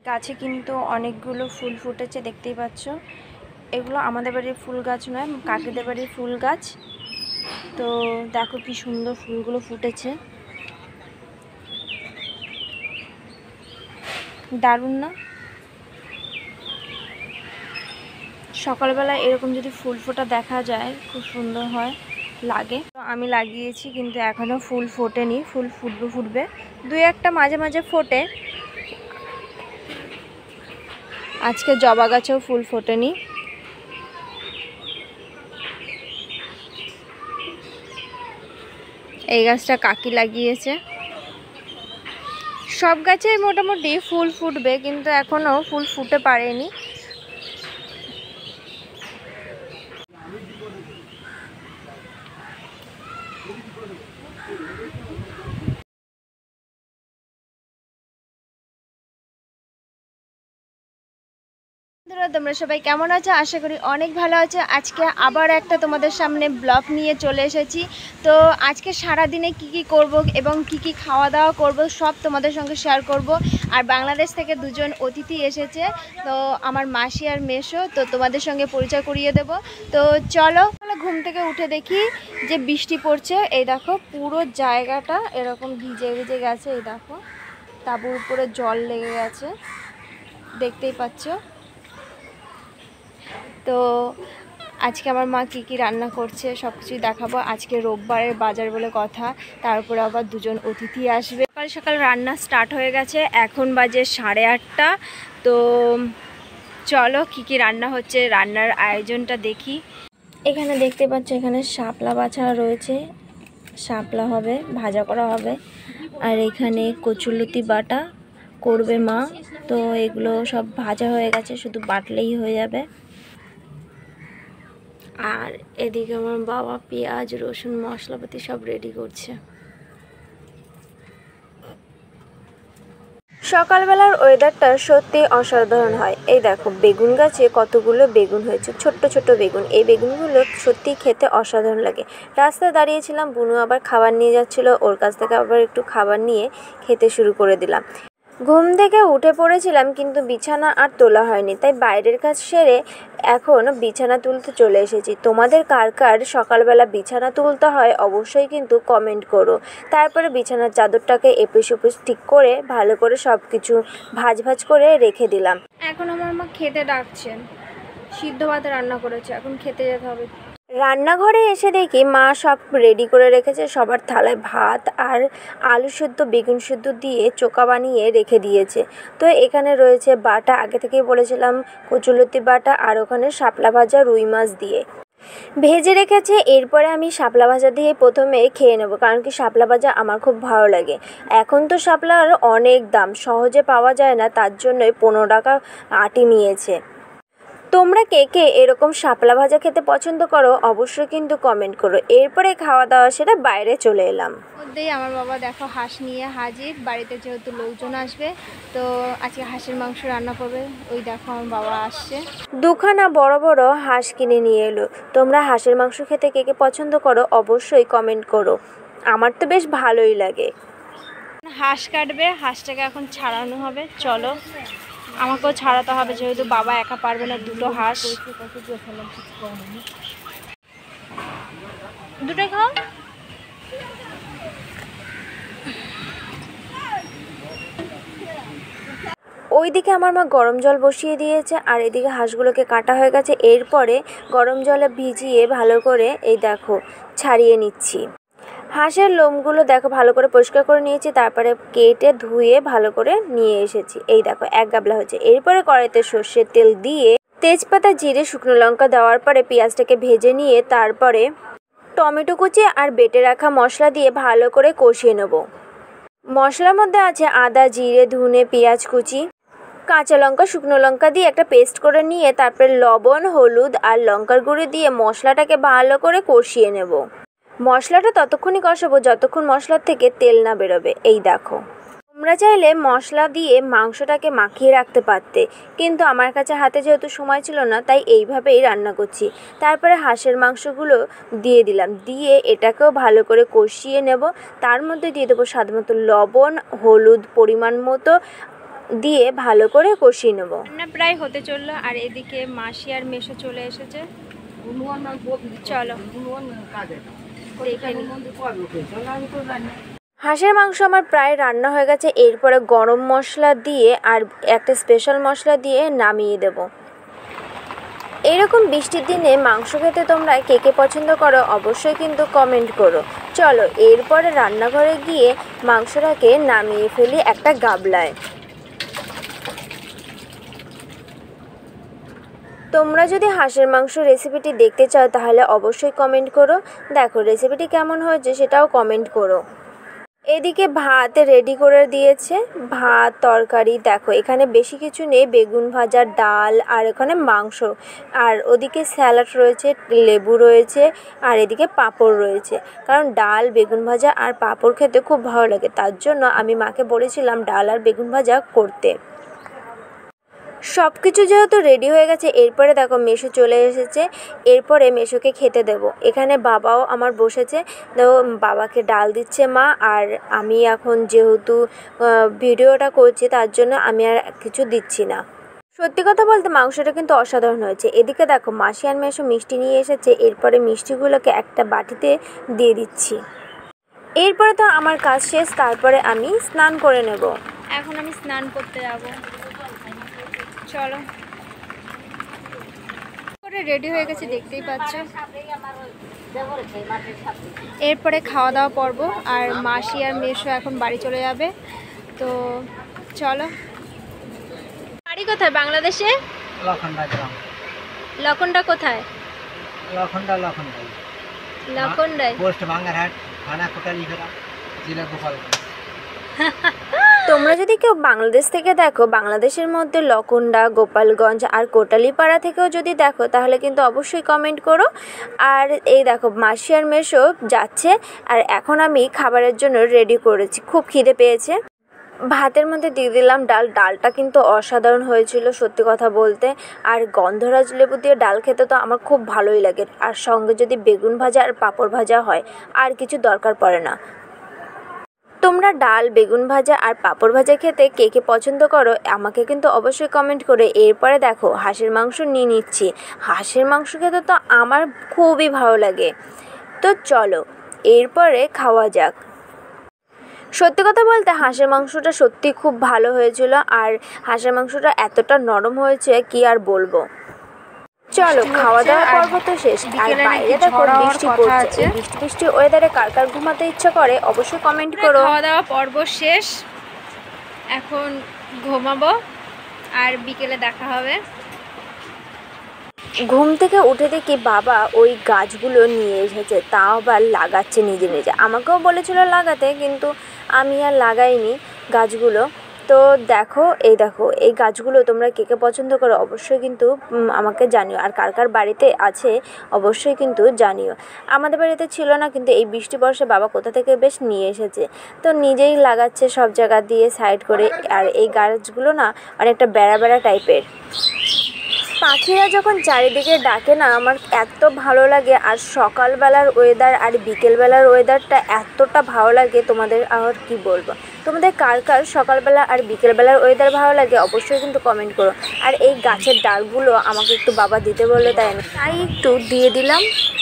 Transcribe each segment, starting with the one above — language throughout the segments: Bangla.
গাছে কিন্তু অনেকগুলো ফুল ফুটেছে, দেখতেই পাচ্ছ। এগুলো আমাদের বাড়ির ফুল গাছ নয়, কাকিদের বাড়ির ফুল গাছ। তো দেখো কি সুন্দর ফুলগুলো ফুটেছে, দারুণ না? সকালবেলা এরকম যদি ফুল ফোটা দেখা যায় খুব সুন্দর হয়, লাগে। তো আমি লাগিয়েছি কিন্তু এখনো ফুল ফোটেনি, ফুল ফুটবে দুই একটা মাঝে মাঝে ফোটে। আজকে জবা গাছেও ফুল ফোটেনি। এই গাছটা কাকি লাগিয়েছে। সব গাছে মোটামুটি ফুল ফুটবে কিন্তু এখনো ফুল ফুটে পারেনি। তোমরা সবাই কেমন আছো? আশা করি অনেক ভালো আছো। আজকে আবার একটা তোমাদের সামনে ব্লগ নিয়ে চলে এসেছি। তো আজকে সারা দিনে কি করব এবং কি খাওয়া দাওয়া করব সব তোমাদের সঙ্গে শেয়ার করব। আর বাংলাদেশ থেকে দুজন অতিথি এসেছে, তো আমার মাসি আর মেসো, তো তোমাদের সঙ্গে পরিচয় করিয়ে দেব। তো চলো, ঘুম থেকে উঠে দেখি যে বৃষ্টি পড়ছে। এই দেখো পুরো জায়গাটা এরকম ভিজে ভিজে গেছে। এই দেখো তাঁবুর উপরে জল লেগে গেছে, দেখতেই পাচ্ছ। তো আজকে আমার মা কি রান্না করছে সব কিছুই দেখাবো। আজকে রোববারের বাজার বলে কথা, তারপরে আবার দুজন অতিথি আসবে। সকাল সকাল রান্না স্টার্ট হয়ে গেছে, এখন বাজে 8:30। তো চলো কি রান্না হচ্ছে, রান্নার আয়োজনটা দেখি। এখানে দেখতে পাচ্ছ, এখানে শাপলা বাছা রয়েছে, শাপলা হবে, ভাজা করা হবে। আর এখানে কচুরলতি বাটা করবে মা। তো এগুলো সব ভাজা হয়ে গেছে, শুধু বাটলেই হয়ে যাবে। আর এদিকে আমার বাবা পেঁয়াজ রসুন মশলাপাতি সব রেডি করছে। সকালবেলার ওয়েদারটা সত্যি অসাধারণ হয়। এই দেখো বেগুন গাছে কতগুলো বেগুন হয়েছে, ছোট্ট ছোট্ট বেগুন। এই বেগুনগুলো সত্যি খেতে অসাধারণ লাগে। রাস্তায় দাঁড়িয়েছিলাম, বুনু আবার খাবার নিয়ে যাচ্ছিলো, ওর কাছ থেকে আবার একটু খাবার নিয়ে খেতে শুরু করে দিলাম। ঘুম থেকে উঠে পড়েছিলাম কিন্তু বিছানা আর তোলা হয়নি, তাই বাইরের কাজ সেরে এখন বিছানা তুলতে চলে এসেছি। তোমাদের কার কার সকালবেলা বিছানা তুলতে হয় অবশ্যই কিন্তু কমেন্ট করো। তারপরে বিছানার চাদরটাকে এপিস ওপিস ঠিক করে ভালো করে সব কিছু ভাজ করে রেখে দিলাম। এখন আমার মা খেতে ডাকছেন, সিদ্ধ ভাত রান্না করেছে, এখন খেতে যেতে হবে। রান্নাঘরে এসে দেখি মা সব রেডি করে রেখেছে। সবার থালায় ভাত আর আলু সেদ্ধ বেগুন সেদ্ধ দিয়ে চোকা বানিয়ে রেখে দিয়েছে। তো এখানে রয়েছে বাটা, আগে থেকেই বলেছিলাম কচুরলতি বাটা, আর ওখানে শাপলা ভাজা রুই মাছ দিয়ে ভেজে রেখেছে। এরপরে আমি শাপলা ভাজা দিয়ে প্রথমে খেয়ে নেব, কারণ কি শাপলা ভাজা আমার খুব ভালো লাগে। এখন তো শাপলার অনেক দাম, সহজে পাওয়া যায় না, তার জন্যই 15 টাকা আটি নিয়েছে। তোমরা কে কে এরকম শাপলা ভাজা খেতে পছন্দ করো অবশ্যই কিন্তু কমেন্ট করো। এরপরে খাওয়া দাওয়া সেটা বাইরে চলে এলাম। মধ্যেই আমার বাবা দেখো হাঁস নিয়ে হাজির, বাড়িতে যেহেতু লোকজন আসবে তো আজকে হাঁসের মাংস রান্না করবে। ওই দেখো আমার বাবা আসছে, দুখানা বড় বড় হাঁস কিনে নিয়ে এলো। তোমরা হাঁসের মাংস খেতে কে কে পছন্দ করো অবশ্যই কমেন্ট করো, আমার তো বেশ ভালোই লাগে। হাঁস কাটবে, হাঁসটাকে এখন ছাড়ানো হবে। চলো, আমাকেও ছাড়াতে হবে যেহেতু বাবা একা পারবে না। দুটো হাঁস, দুটোই খাও। ওইদিকে আমার মা গরম জল বসিয়ে দিয়েছে আর এদিকে হাঁসগুলোকে কাটা হয়ে গেছে। এরপরে গরম জলে ভিজিয়ে ভালো করে এই দেখো ছাড়িয়ে নিচ্ছি। হাঁসের লোমগুলো দেখো ভালো করে পরিষ্কার করে নিয়েছি, তারপরে কেটে ধুয়ে ভালো করে নিয়ে এসেছি। এই দেখো এক গাবলা হয়েছে। এরপরে কড়াইতে সর্ষের তেল দিয়ে তেজপাতা জিরে শুকনো লঙ্কা দেওয়ার পরে পেঁয়াজটাকে ভেজে নিয়ে তারপরে টমেটো কুচি আর বেটে রাখা মশলা দিয়ে ভালো করে কষিয়ে নেব। মশলার মধ্যে আছে আদা জিরে ধনে পেঁয়াজ কুচি, কাঁচা লঙ্কা শুকনো লঙ্কা দিয়ে একটা পেস্ট করে নিয়ে তারপরে লবণ হলুদ আর লঙ্কার গুঁড়ি দিয়ে মশলাটাকে ভালো করে কষিয়ে নেব। মশলাটা ততক্ষণই কষাবো যতক্ষণ মশলার থেকে তেল না বেরোবে। এই দেখো, তোমরা চাইলে মশলা দিয়ে মাংসটাকে মাখিয়ে রাখতে পারতে, কিন্তু আমার কাছে হাতে যেহেতু সময় ছিল না তাই এইভাবেই রান্না করছি। তারপরে হাঁসের মাংসগুলো দিয়ে দিলাম, দিয়ে এটাকেও ভালো করে কষিয়ে নেব। তার মধ্যে দিয়ে দেবো স্বাদ মতো লবণ হলুদ পরিমাণ মতো, দিয়ে ভালো করে কষিয়ে নেব। রান্না প্রায় হতে চললো আর এদিকে মাসি আর মেশো চলে এসেছে। চলো দেখে নিই। হাঁসের মাংস আমার প্রায় রান্না হয়ে গেছে। এরপরে গরম মশলা দিয়ে আর একটা স্পেশাল মশলা দিয়ে নামিয়ে দেব। এইরকম বৃষ্টির দিনে মাংস খেতে তোমরা কে কে পছন্দ করো অবশ্যই কিন্তু কমেন্ট করো। চলো এরপরে রান্নাঘরে গিয়ে মাংসটাকে নামিয়ে ফেলি একটা গাবলায়। তোমরা যদি হাঁসের মাংস রেসিপিটি দেখতে চাও তাহলে অবশ্যই কমেন্ট করো। দেখো রেসিপিটি কেমন হয়েছে সেটাও কমেন্ট করো। এদিকে ভাত রেডি করে দিয়েছে, ভাত তরকারি। দেখো এখানে বেশি কিছু নেই, বেগুন ভাজা, ডাল আর এখানে মাংস, আর ওদিকে স্যালাড রয়েছে, লেবু রয়েছে আর এদিকে পাঁপড় রয়েছে। কারণ ডাল, বেগুন ভাজা আর পাঁপড় খেতে খুব ভালো লাগে, তার জন্য আমি মাকে বলেছিলাম ডাল আর বেগুন ভাজা করতে। সব কিছু যেহেতু রেডি হয়ে গেছে, এরপরে দেখো মেশো চলে এসেছে। এরপরে মেশোকে খেতে দেব। এখানে বাবাও আমার বসেছে, দেখো বাবাকে ডাল দিচ্ছে মা। আর আমি এখন যেহেতু ভিডিওটা করছি তার জন্য আমি আর কিছু দিচ্ছি না। সত্যি কথা বলতে মাংসটা কিন্তু অসাধারণ হয়েছে। এদিকে দেখো মাসি আর মেশো মিষ্টি নিয়ে এসেছে, এরপরে মিষ্টিগুলোকে একটা বাটিতে দিয়ে দিচ্ছি। এরপরে তো আমার কাজ শেষ, তারপরে আমি স্নান করে নেব। এখন আমি স্নান করতে যাব। চলো করে রেডি হয়ে গেছে, দেখতেই পাচ্ছ। এরপরে খাওয়া দাওয়া পর্ব, আর মাসি আর মেশো এখন বাড়ি চলে যাবে। তো চলো। বাড়ি কোথায় বাংলাদেশে? লখনডা গ্রাম। লখনডা কোথায়? লখনডায় পোস্ট বাঙ্গারহাট, থানা কোটালীপাড়া, জেলা গোপালগঞ্জ। তোমরা যদি কেউ বাংলাদেশ থেকে দেখো, বাংলাদেশের মধ্যে লখনডা, গোপালগঞ্জ আর কোটালীপাড়া থেকেও যদি দেখো তাহলে কিন্তু অবশ্যই কমেন্ট করো। আর এই দেখো মাসি আর মেশো যাচ্ছে, আর এখন আমি খাবারের জন্য রেডি করেছি। খুব খিদে পেয়েছে। ভাতের মধ্যে দিয়ে দিলাম ডাল। ডালটা কিন্তু অসাধারণ হয়েছিল সত্যি কথা বলতে। আর গন্ধরাজ লেবু দিয়ে ডাল খেতে তো আমার খুব ভালোই লাগে, আর সঙ্গে যদি বেগুন ভাজা আর পাঁপড় ভাজা হয় আর কিছু দরকার পড়ে না। তোমরা ডাল, বেগুন ভাজা আর পাঁপড় ভাজা খেতে কে কে পছন্দ করো আমাকে কিন্তু অবশ্যই কমেন্ট করে। এরপরে দেখো হাঁসের মাংস নিয়ে নিচ্ছি। হাঁসের মাংস খেতে তো আমার খুবই ভালো লাগে। তো চলো এরপরে খাওয়া যাক। সত্যি কথা বলতে হাঁসের মাংসটা সত্যি খুব ভালো হয়েছিল, আর হাঁসের মাংসটা এতটা নরম হয়েছে কি আর বলবো। চলো খাওয়া দাওয়া পর্ব তো শেষ, আর বাইরে দেখো বৃষ্টি পড়ছে। বৃষ্টি বৃষ্টি ওয়েদারে কার কার ঘুমাতে ইচ্ছা করে অবশ্যই কমেন্ট করো। খাওয়া দাওয়া পর্ব শেষ, এখন ঘুমাবো আর বিকেলে দেখা হবে। ঘুম থেকে উঠে দেখি বাবা ওই গাছগুলো নিয়ে এসেছে, তাও আবার লাগাচ্ছে নিজে নিজে। আমাকেও বলেছিল লাগাতে, কিন্তু আমি আর লাগাইনি গাছগুলো। তো দেখো এই গাছগুলো তোমরা কে কে পছন্দ করো অবশ্যই কিন্তু আমাকে জানিও, আর কার কার বাড়িতে আছে অবশ্যই কিন্তু জানিও। আমাদের বাড়িতে ছিল না, কিন্তু এই বৃষ্টি বর্ষে বাবা কোথা থেকে বেশ নিয়ে এসেছে, তো নিজেই লাগাচ্ছে সব জায়গা দিয়ে সাইড করে। আর এই গাছগুলো না অনেকটা বেড়া বেড়া টাইপের। পাখিরা যখন চারিদিকে ডাকে না আমার এত ভালো লাগে। আর সকালবেলার ওয়েদার আর বিকেলবেলার ওয়েদারটা এতটা ভালো লাগে, তোমাদের আর কি বলবো। তোমাদের কার কার সকালবেলা আর বিকেলবেলার ওয়েদার ভালো লাগে অবশ্যই কিন্তু কমেন্ট করো। আর এই গাছের ডালগুলো আমাকে একটু বাবা দিতে বললো, তাই একটু দিয়ে দিলাম।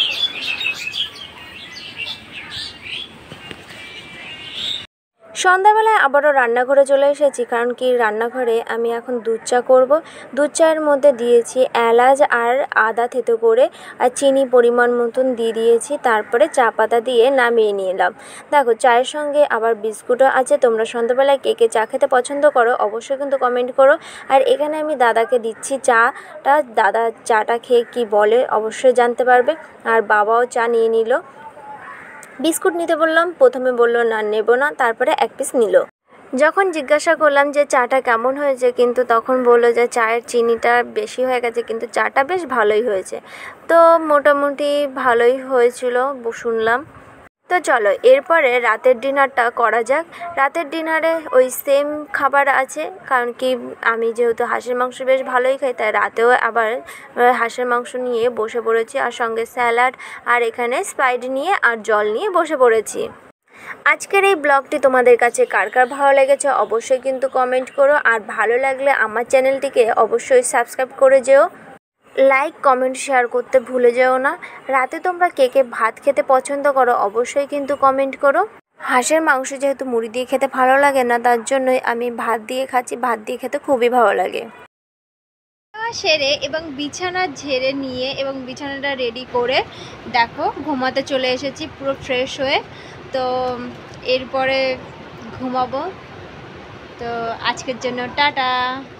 সন্ধ্যাবেলায় আবারও রান্নাঘরে চলে এসেছি, কারণ কি রান্নাঘরে আমি এখন দুধ চা করবো। দুধ চায়ের মধ্যে দিয়েছি এলাচ আর আদা থেতো করে, আর চিনি পরিমাণ মতন দিয়ে দিয়েছি। তারপরে চা পাতা দিয়ে নামিয়ে নিলাম। দেখো চায়ের সঙ্গে আবার বিস্কুটও আছে। তোমরা সন্ধ্যাবেলায় কে কে চা খেতে পছন্দ করো অবশ্যই কিন্তু কমেন্ট করো। আর এখানে আমি দাদাকে দিচ্ছি চাটা। দাদা চাটা খেয়ে কি বলে অবশ্যই জানতে পারবে। আর বাবাও চা নিয়ে নিল। বিস্কুট নিতে বললাম, প্রথমে বললো না নেব না, তারপরে এক পিস নিল। যখন জিজ্ঞাসা করলাম যে চাটা কেমন হয়েছে, কিন্তু তখন বললো যে চায়ের চিনিটা বেশি হয়ে গেছে, কিন্তু চাটা বেশ ভালোই হয়েছে। তো মোটামুটি ভালোই হয়েছিল শুনলাম। তো চলো এরপরে রাতের ডিনারটা করা যাক। রাতের ডিনারে ওই সেম খাবার আছে, কারণ কি আমি যেহেতু হাঁসের মাংস বেশ ভালোই খাই, তাই রাতেও আবার হাঁসের মাংস নিয়ে বসে পড়েছি, আর সঙ্গে স্যালাড আর এখানে স্প্রাইট নিয়ে আর জল নিয়ে বসে পড়েছি। আজকের এই ব্লগটি তোমাদের কাছে কার কার ভালো লেগেছে অবশ্যই কিন্তু কমেন্ট করো, আর ভালো লাগলে আমার চ্যানেলটিকে অবশ্যই সাবস্ক্রাইব করে যেও। লাইক কমেন্ট শেয়ার করতে ভুলে যেও না। রাতে তোমরা কে কে ভাত খেতে পছন্দ করো অবশ্যই কিন্তু কমেন্ট করো। হাঁসের মাংস যেহেতু মুড়ি দিয়ে খেতে ভালো লাগে না, তার জন্যই আমি ভাত দিয়ে খাচ্ছি। ভাত দিয়ে খেতে খুবই ভালো লাগে। সেরে এবং বিছানা ঝেড়ে নিয়ে এবং বিছানাটা রেডি করে দেখো ঘুমাতে চলে এসেছি পুরো ফ্রেশ হয়ে। তো এরপরে ঘুমাবো। তো আজকের জন্য টাটা।